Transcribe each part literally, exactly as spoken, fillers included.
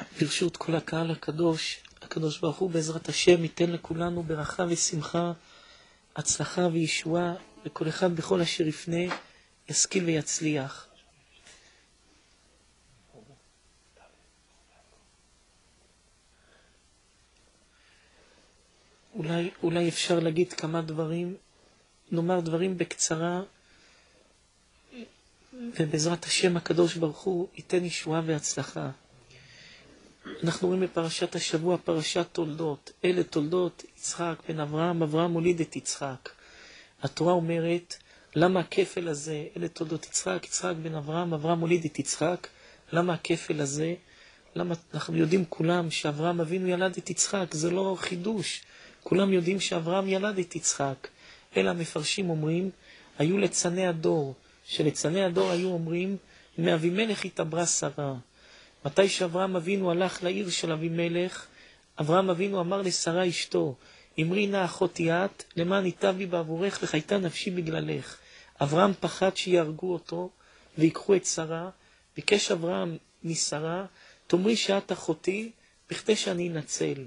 ברשות כל הקהל הקדוש, הקדוש ברוך הוא בעזרת השם ייתן לכולנו ברכה ושמחה, הצלחה וישועה, וכל אחד בכל אשר יפנה ישכיל ויצליח. אולי, אולי אפשר להגיד כמה דברים, נאמר דברים בקצרה, ובעזרת השם הקדוש ברוך הוא ייתן ישועה והצלחה. אנחנו רואים בפרשת השבוע, פרשת תולדות. אלה תולדות יצחק בן אברהם, אברהם הוליד את יצחק. התורה אומרת, למה הכפל הזה? אלה תולדות יצחק, יצחק בן אברהם, אברהם הוליד את יצחק. למה הכפל הזה? למה אנחנו יודעים כולם שאברהם אבינו ילד את יצחק? זה לא חידוש. כולם יודעים שאברהם ילד את יצחק. אלא המפרשים אומרים, היו לצני הדור, שלצני הדור היו אומרים, מאבימלך התעברה שרה. מתי שאברהם אבינו הלך לעיר של אבימלך, אברהם אבינו אמר לשרה אשתו, אמרי נא אחותי את, למען ייטב לי בעבורך וחייתה נפשי בגללך. אברהם פחד שיהרגו אותו ויקחו את שרה, ביקש אברהם משרה, תאמרי שאת אחותי, בכדי שאני אנצל.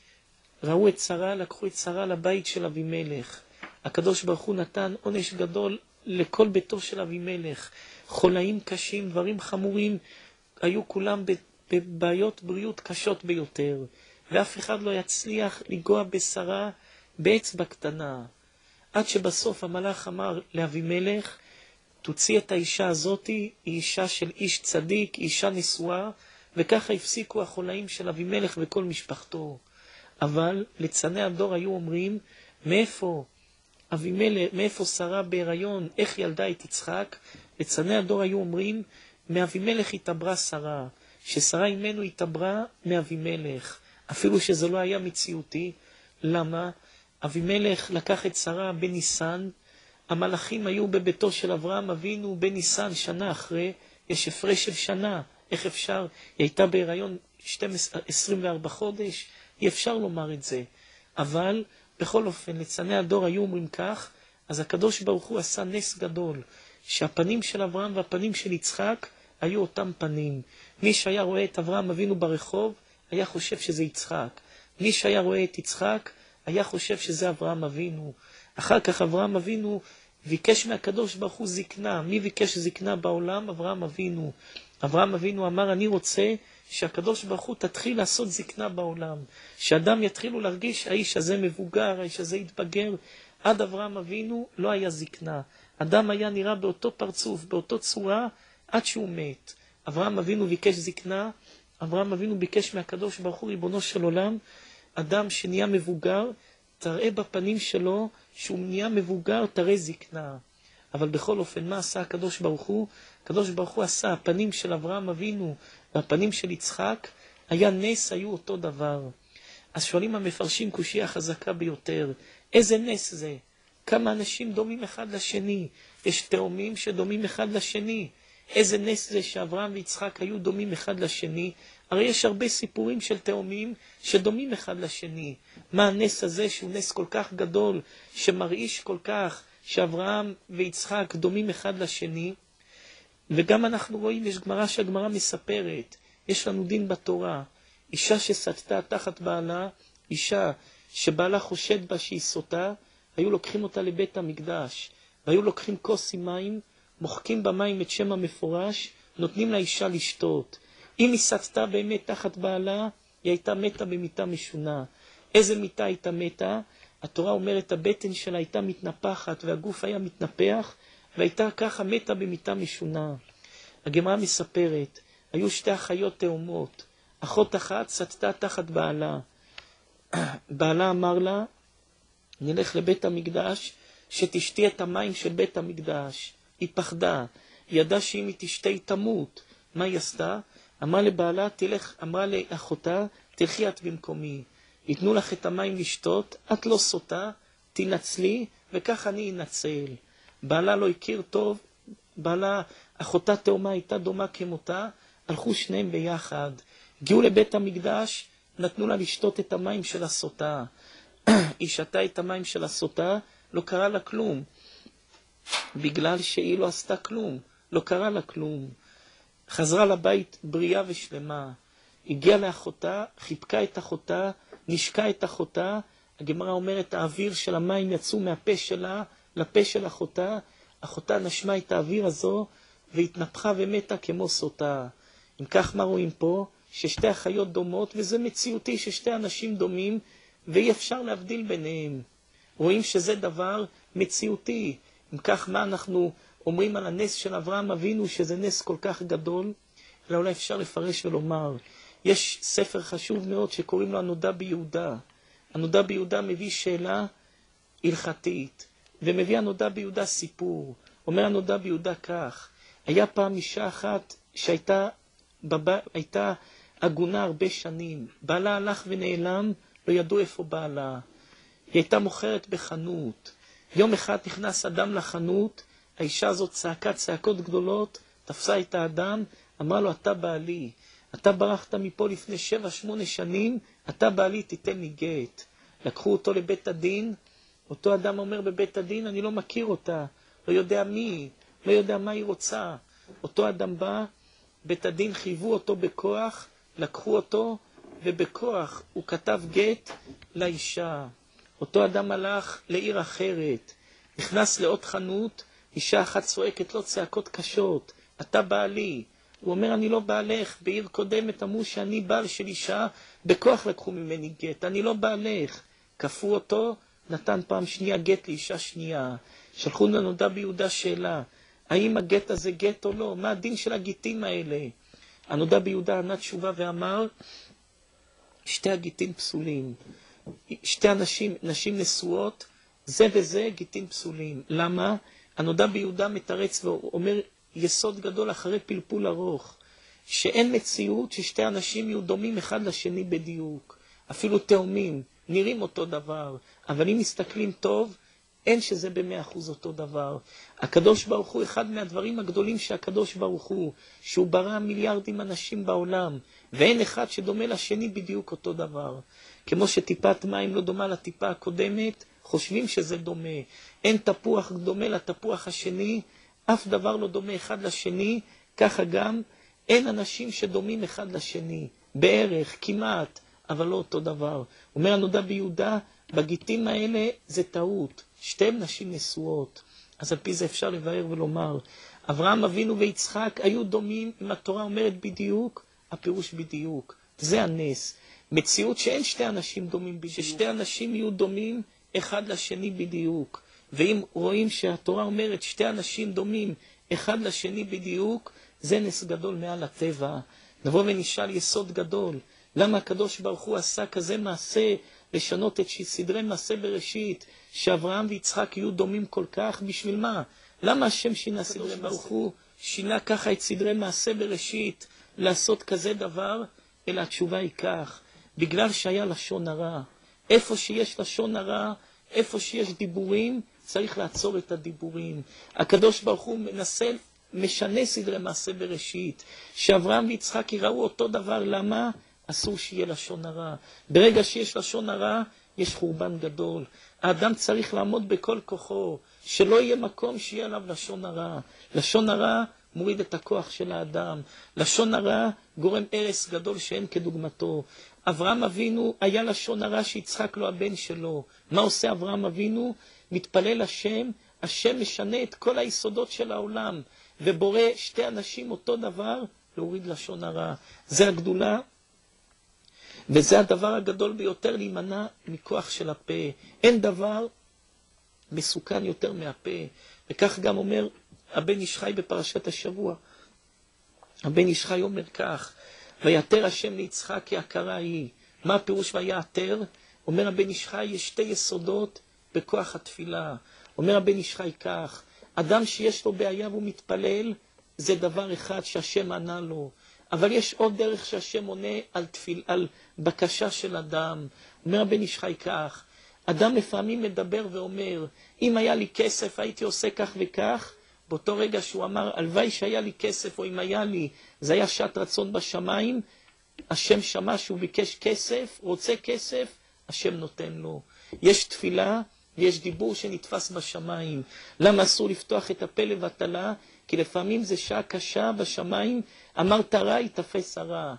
ראו את שרה, לקחו את שרה לבית של אבימלך. הקדוש ברוך הוא נתן עונש גדול לכל ביתו של אבימלך. חולאים קשים, דברים חמורים, היו כולם בבעיות בריאות קשות ביותר. ואף אחד לא יצליח לגוע בשרה באצבע קטנה. עד שבסוף המלאך אמר לאבימלך, תוציא את האישה הזאת, היא אישה של איש צדיק, אישה נשואה, וככה הפסיקו החולאים של אבימלך וכל משפחתו. אבל לצני הדור היו אומרים, מאיפה אבימלך, מאיפה שרה בהיריון, איך ילדה את יצחק? לצני הדור היו אומרים, מאבימלך התעברה שרה, ששרה אימנו התעברה מאבימלך, אפילו שזה לא היה מציאותי. למה? אבימלך לקח את שרה בניסן, המלאכים היו בביתו של אברהם אבינו בניסן שנה אחרי, יש הפרש של שנה, איך אפשר? היא הייתה בהיריון עשרים וארבעה חודש, אי אפשר לומר את זה. אבל בכל אופן לצני הדור היו אומרים כך, אז הקדוש ברוך הוא עשה נס גדול, שהפנים של אברהם והפנים של יצחק היו אותם פנים. מי שהיה רואה את אברהם אבינו ברחוב היה חושב שזה יצחק. מי שהיה רואה את יצחק היה חושב שזה אברהם אבינו. אחר כך אברהם אבינו ביקש מהקדוש ברוך הוא זקנה. מי ביקש זקנה בעולם? אברהם אבינו. אברהם אבינו אמר, אני רוצה שהקדוש ברוך הוא תתחיל לעשות זקנה בעולם. שאדם יתחילו להרגיש האיש הזה מבוגר, האיש הזה יתבגר. עד אברהם אבינו לא היה זקנה. אדם היה נראה באותו פרצוף, באותו צורה, עד שהוא מת. אברהם אבינו ביקש זקנה, אברהם אבינו ביקש מהקדוש ברוך הוא, ריבונו של עולם, אדם שנהיה מבוגר, תראה בפנים שלו שהוא נהיה מבוגר, תראה זקנה. אבל בכל אופן, מה עשה הקדוש ברוך הוא? הקדוש ברוך הוא עשה, הפנים של אברהם אבינו והפנים של יצחק, היה נס, היו אותו דבר. אז שואלים המפרשים קושיה חזקה ביותר, איזה נס זה? כמה אנשים דומים אחד לשני? יש תאומים שדומים אחד לשני. איזה נס זה שאברהם ויצחק היו דומים אחד לשני? הרי יש הרבה סיפורים של תאומים שדומים אחד לשני. מה הנס הזה שהוא נס כל כך גדול, שמרעיש כל כך, שאברהם ויצחק דומים אחד לשני? וגם אנחנו רואים, יש גמרא שהגמרא מספרת, יש לנו דין בתורה, אישה שסטתה תחת בעלה, אישה שבעלה חושד בה שהיא סוטה, היו לוקחים אותה לבית המקדש, והיו לוקחים כוס עם מים, מוחקים במים את שם המפורש, נותנים לאישה לשתות. אם היא סטתה באמת תחת בעלה, היא הייתה מתה במיתה משונה. איזה מיתה הייתה מתה? התורה אומרת, הבטן שלה הייתה מתנפחת, והגוף היה מתנפח, והייתה ככה מתה במיתה משונה. הגמרא מספרת, היו שתי אחיות תאומות, אחות אחת סטתה תחת בעלה. בעלה אמר לה, נלך לבית המקדש, שתשתי את המים של בית המקדש. היא פחדה, היא ידעה שאם היא תשתה היא תמות. מה היא עשתה? אמרה לבעלה, תלך, אמרה לאחותה, תלכי את במקומי. ייתנו לך את המים לשתות, את לא סוטה, תנצלי, וכך אני אנצל. בעלה לא הכיר טוב, בעלה, אחותה תאומה הייתה דומה כמותה, הלכו שניהם ביחד. הגיעו לבית המקדש, נתנו לה לשתות את המים של הסוטה. היא שתה את המים של הסוטה, לא קרה לה כלום. בגלל שהיא לא עשתה כלום, לא קרה לה כלום. חזרה לבית בריאה ושלמה. הגיעה לאחותה, חיבקה את אחותה, נשקה את אחותה. הגמרא אומרת, האוויר של המים יצאו מהפה שלה לפה של אחותה. אחותה נשמה את האוויר הזו והתנפחה ומתה כמו סוטה. אם כך, מה רואים פה? ששתי החיות דומות, וזה מציאותי ששתי אנשים דומים, ואי אפשר להבדיל ביניהם. רואים שזה דבר מציאותי. אם כך, מה אנחנו אומרים על הנס של אברהם אבינו, שזה נס כל כך גדול? אלא אולי אפשר לפרש ולומר, יש ספר חשוב מאוד שקוראים לו הנודע ביהודה. הנודע ביהודה מביא שאלה הלכתית, ומביא הנודע ביהודה סיפור. אומר הנודע ביהודה כך, היה פעם אישה אחת שהייתה בב... הייתה עגונה הרבה שנים. בעלה הלך ונעלם, לא ידעו איפה בעלה. היא הייתה מוכרת בחנות. יום אחד נכנס אדם לחנות, האישה הזאת צעקה צעקות גדולות, תפסה את האדם, אמרה לו, אתה בעלי, אתה ברחת מפה לפני שבע שמונה שנים, אתה בעלי, תיתן לי גט. לקחו אותו לבית הדין, אותו אדם אומר בבית הדין, אני לא מכיר אותה, לא יודע מי, לא יודע מה היא רוצה. אותו אדם בא, בית הדין חייבו אותו בכוח, לקחו אותו, ובכוח הוא כתב גט לאישה. אותו אדם הלך לעיר אחרת, נכנס לעוד חנות, אישה אחת צועקת לו צעקות קשות, אתה בעלי. הוא אומר, אני לא בעלך, בעיר קודמת אמרו שאני בעל של אישה, בכוח לקחו ממני גט, אני לא בעלך. כפו אותו, נתן פעם שנייה גט לאישה שנייה. שלחו לנודע ביהודה שאלה, האם הגט הזה גט או לא? מה הדין של הגיטים האלה? הנודע ביהודה ענה תשובה ואמר, שתי הגיטים פסולים. שתי אנשים, נשים נשואות, זה וזה גיטים פסולים. למה? הנודע ביהודה מתרץ ואומר יסוד גדול אחרי פלפול ארוך, שאין מציאות ששתי אנשים יהיו דומים אחד לשני בדיוק. אפילו תאומים, נראים אותו דבר, אבל אם מסתכלים טוב, אין שזה במאה אחוז אותו דבר. הקדוש ברוך הוא, אחד מהדברים הגדולים שהקדוש ברוך הוא, שהוא ברא מיליארדים אנשים בעולם, ואין אחד שדומה לשני בדיוק אותו דבר. כמו שטיפת מים לא דומה לטיפה הקודמת, חושבים שזה דומה. אין תפוח דומה לתפוח השני, אף דבר לא דומה אחד לשני, ככה גם אין אנשים שדומים אחד לשני. בערך, כמעט, אבל לא אותו דבר. אומר הנודע ביהודה, בגיטים האלה זה טעות. שתיהם נשים נשואות. אז על פי זה אפשר לבאר ולומר, אברהם אבינו ויצחק היו דומים, אם התורה אומרת בדיוק, הפירוש בדיוק. זה הנס. מציאות שאין שתי אנשים דומים בדיוק. ששתי אנשים יהיו דומים אחד לשני בדיוק. ואם רואים שהתורה אומרת שתי אנשים דומים אחד לשני בדיוק, זה נס גדול מעל הטבע. נבוא ונשאל יסוד גדול. למה הקדוש ברוך הוא עשה כזה מעשה לשנות את סדרי מעשה בראשית, שאברהם ויצחק יהיו דומים כל כך? בשביל מה? למה השם שינה סדרי ברוך הוא שינה ככה את סדרי מעשה בראשית לעשות כזה דבר? אלא התשובה היא כך, בגלל שהיה לשון הרע. איפה שיש לשון הרע, איפה שיש דיבורים, צריך לעצור את הדיבורים. הקדוש ברוך הוא מנסה, משנה סדרי מעשה בראשית, שאברהם ויצחק יראו אותו דבר. למה? אסור שיהיה לשון הרע. ברגע שיש לשון הרע, יש חורבן גדול. האדם צריך לעמוד בכל כוחו, שלא יהיה מקום שיהיה עליו לשון הרע. לשון הרע מוריד את הכוח של האדם. לשון הרע גורם הרס גדול שאין כדוגמתו. אברהם אבינו היה לשון הרע שיצחק לו הבן שלו. מה עושה אברהם אבינו? מתפלל השם, השם משנה את כל היסודות של העולם, ובורא שתי אנשים אותו דבר, להוריד לשון הרע. זה הגדולה. וזה הדבר הגדול ביותר, להימנע מכוח של הפה. אין דבר מסוכן יותר מהפה. וכך גם אומר הבן איש חי בפרשת השבוע. הבן איש חי אומר כך, ויתר השם ליצחק כי הכרה היא. מה הפירוש ויתר? אומר הבן איש חי, יש שתי יסודות בכוח התפילה. אומר הבן איש חי כך, אדם שיש לו בעיה והוא מתפלל, זה דבר אחד שהשם ענה לו. אבל יש עוד דרך שהשם עונה על, תפיל, על בקשה של אדם. אומר הבן איש חי כך, אדם לפעמים מדבר ואומר, אם היה לי כסף הייתי עושה כך וכך, באותו רגע שהוא אמר, הלוואי שהיה לי כסף, או אם היה לי, זה היה שעת רצון בשמיים, השם שמע שהוא ביקש כסף, רוצה כסף, השם נותן לו. יש תפילה ויש דיבור שנתפס בשמיים. למה אסור לפתוח את הפה לבטלה? כי לפעמים זה שעה קשה בשמיים, אמרת רע, יתפס הרע.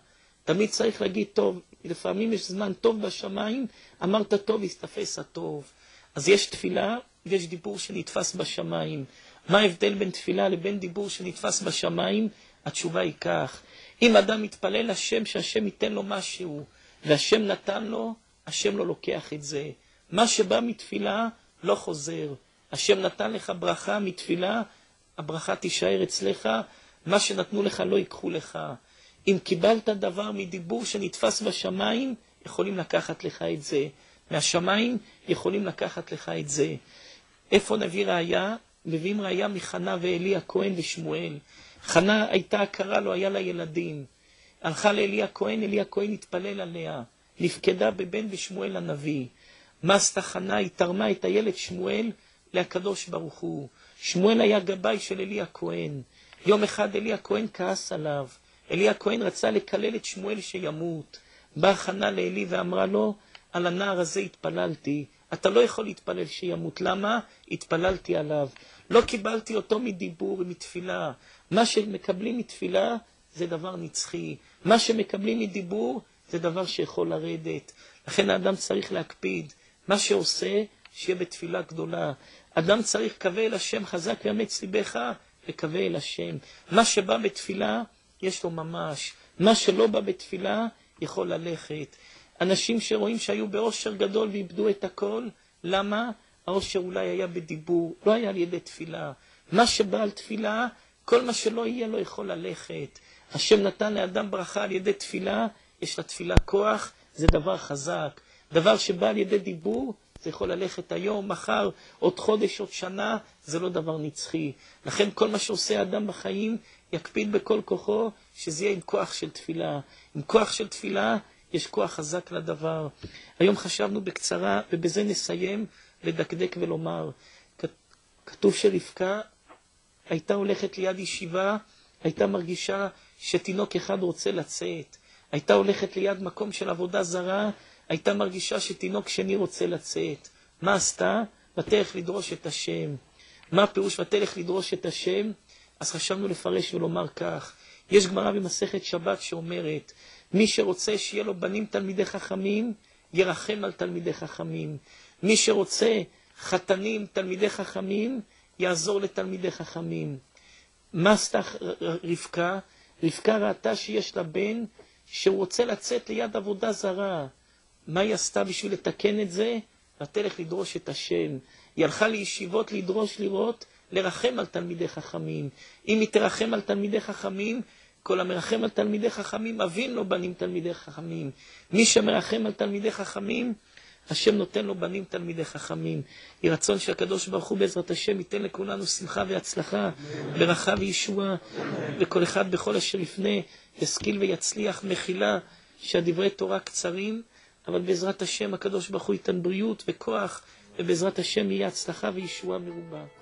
תמיד צריך להגיד טוב, לפעמים יש זמן טוב בשמיים, אמרת טוב, יסתפס הטוב. אז יש תפילה ויש דיבור שנתפס בשמיים. מה ההבדל בין תפילה לבין דיבור שנתפס בשמיים? התשובה היא כך, אם אדם מתפלל לשם שהשם ייתן לו משהו, והשם נתן לו, השם לא לוקח את זה. מה שבא מתפילה לא חוזר. השם נתן לך ברכה מתפילה, הברכה תישאר אצלך, מה שנתנו לך לא ייקחו לך. אם קיבלת דבר מדיבור שנתפס בשמיים, יכולים לקחת לך את זה. מהשמיים יכולים לקחת לך את זה. איפה נביא ראיה? מביאים ראיה מחנה ואלי הכהן ושמואל. חנה הייתה הכרה, לא היה לה ילדים. הלכה לאלי הכהן, אלי הכהן התפלל עליה. נפקדה בבן ושמואל הנביא. מה עשתה חנה? היא תרמה את הילד שמואל לקדוש ברוך הוא. שמואל היה גבאי של אלי הכהן. יום אחד אלי הכהן כעס עליו. אלי הכהן רצה לקלל את שמואל שימות. באה חנה לאלי ואמרה לו, על הנער הזה התפללתי. אתה לא יכול להתפלל שימות. למה? התפללתי עליו. לא קיבלתי אותו מדיבור, מתפילה. מה שמקבלים מתפילה זה דבר נצחי. מה שמקבלים מדיבור זה דבר שיכול לרדת. לכן האדם צריך להקפיד. מה שעושה, שיהיה בתפילה גדולה. אדם צריך קווה אל השם חזק ואמץ ליבך, וקווה אל השם. מה שבא בתפילה, יש לו ממש. מה שלא בא בתפילה, יכול ללכת. אנשים שרואים שהיו באושר גדול ואיבדו את הכל, למה? האושר אולי היה בדיבור, לא היה על ידי תפילה. מה שבא על תפילה, כל מה שלא יהיה לא יכול ללכת. השם נתן לאדם ברכה על ידי תפילה, יש לתפילה כוח, זה דבר חזק. דבר שבא על ידי דיבור, זה יכול ללכת היום, מחר, עוד חודש, עוד שנה, זה לא דבר נצחי. לכן כל מה שעושה האדם בחיים, יקפיד בכל כוחו, שזה יהיה עם כוח של תפילה. עם כוח של תפילה, יש כוח חזק לדבר. היום חשבנו בקצרה, ובזה נסיים, לדקדק ולומר. כתוב שרבקה הייתה הולכת ליד ישיבה, הייתה מרגישה שתינוק אחד רוצה לצאת. הייתה הולכת ליד מקום של עבודה זרה, הייתה מרגישה שתינוק שני רוצה לצאת. מה עשתה? ותלך לדרוש את השם. מה הפירוש ותלך לדרוש את השם? אז חשבנו לפרש ולומר כך. יש גמרא במסכת שבת שאומרת, מי שרוצה שיהיה לו בנים תלמידי חכמים, ירחם על תלמידי חכמים. מי שרוצה חתנים תלמידי חכמים, יעזור לתלמידי חכמים. מה עשתה רבקה? רבקה ראתה שיש לה בן שהוא רוצה לצאת ליד עבודה זרה. מה היא עשתה בשביל לתקן את זה? ותלך לדרוש את השם. היא הלכה לישיבות לדרוש לראות, לרחם על תלמידי חכמים. אם היא תרחם על תלמידי חכמים, כל המרחם על תלמידי חכמים, אבין לו בנים תלמידי חכמים. מי שמרחם על תלמידי חכמים, השם נותן לו בנים תלמידי חכמים. יהי רצון שהקדוש ברוך הוא בעזרת השם ייתן לכולנו שמחה והצלחה, ברכה וישועה, וכל אחד בכל אשר יפנה, ישכיל ויצליח, מחילה, שהדברי תורה קצרים, אבל בעזרת השם הקדוש ברוך הוא ייתן בריאות וכוח, ובעזרת השם יהיה הצלחה וישועה מרובה.